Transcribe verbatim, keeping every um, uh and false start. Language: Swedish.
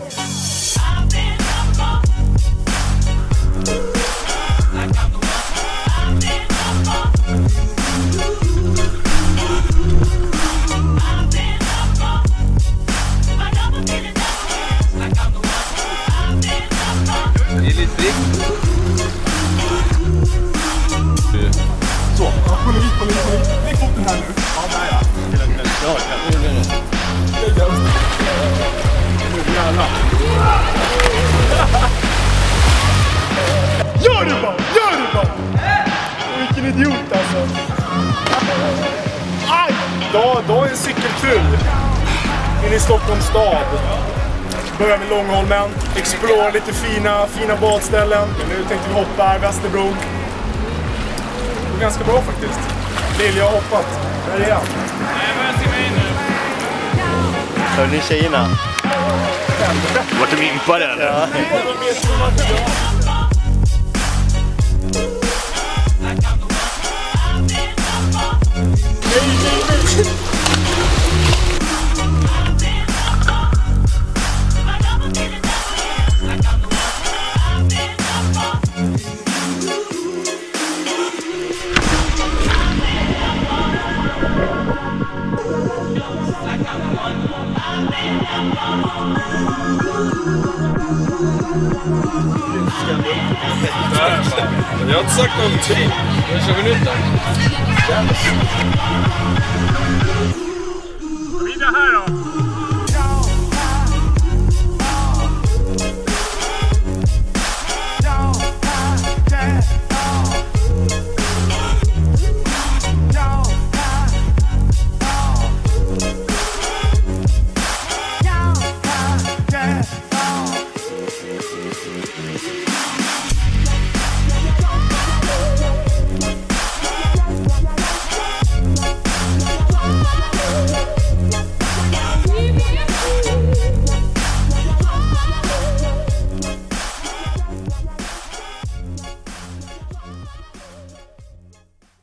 Det är lite rikt. Så, ja, kom hit, kom hit, kom hit. Lägg foten här nu. Ja, där ja. Ja, kan du göra det? Nu jävlar. Gör det bara, gör det bara! Vilken idiot alltså. Aj! Då, då är en cykeltur. In i Stockholms stad. Börjar med Långholmen, explora lite fina, fina badställen. Nu tänkte vi hoppa här, Västerbro. Det går ganska bra faktiskt. Lilja har hoppat. Där är han. Nej, jag börjar simma in nu. Hör ni tjejerna? Vart de impade eller? Ja. Jag har inte sagt någonting. Nu kör vi nytt där. Vidare här då.